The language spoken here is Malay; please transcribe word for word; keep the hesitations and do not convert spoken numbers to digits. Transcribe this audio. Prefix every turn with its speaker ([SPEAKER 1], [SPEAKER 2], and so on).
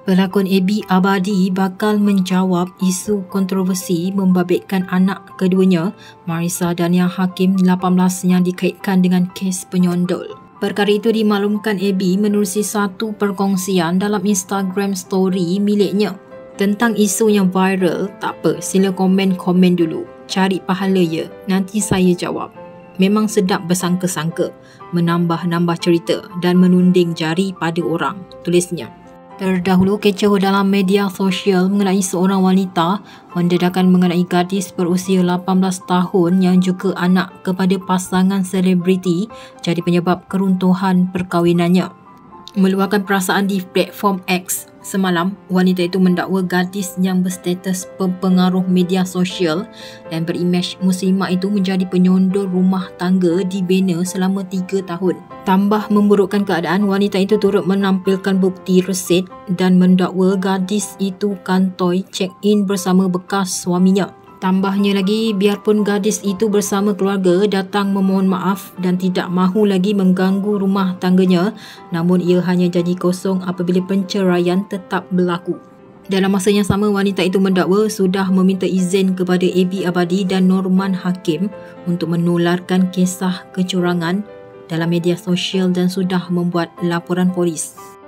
[SPEAKER 1] Pelakon A B Abadi bakal menjawab isu kontroversi membabitkan anak keduanya, Marissa Dania Hakim lapan belas yang dikaitkan dengan kes penyondol. Perkara itu dimaklumkan A B menerusi satu perkongsian dalam Instagram story miliknya. Tentang isu yang viral, tak apa, sila komen-komen dulu. Cari pahala ya, nanti saya jawab. Memang sedap bersangka-sangka, menambah-nambah cerita dan menunding jari pada orang, tulisnya. Terdahulu, kecoh dalam media sosial mengenai seorang wanita mendedakan mengenai gadis berusia lapan belas tahun yang juga anak kepada pasangan selebriti jadi penyebab keruntuhan perkahwinannya. Meluahkan perasaan di platform X, semalam wanita itu mendakwa gadis yang berstatus pempengaruh media sosial dan berimej muslimah itu menjadi penyondol rumah tangga dibina selama tiga tahun. Tambah memburukkan keadaan, wanita itu turut menampilkan bukti resit dan mendakwa gadis itu kantoi check-in bersama bekas suaminya. Tambahnya lagi, biarpun gadis itu bersama keluarga datang memohon maaf dan tidak mahu lagi mengganggu rumah tangganya, namun ia hanya jadi kosong apabila penceraian tetap berlaku. Dalam masa yang sama, wanita itu mendakwa sudah meminta izin kepada A B Abadi dan Norman Hakim untuk menularkan kisah kecurangan dalam media sosial dan sudah membuat laporan polis.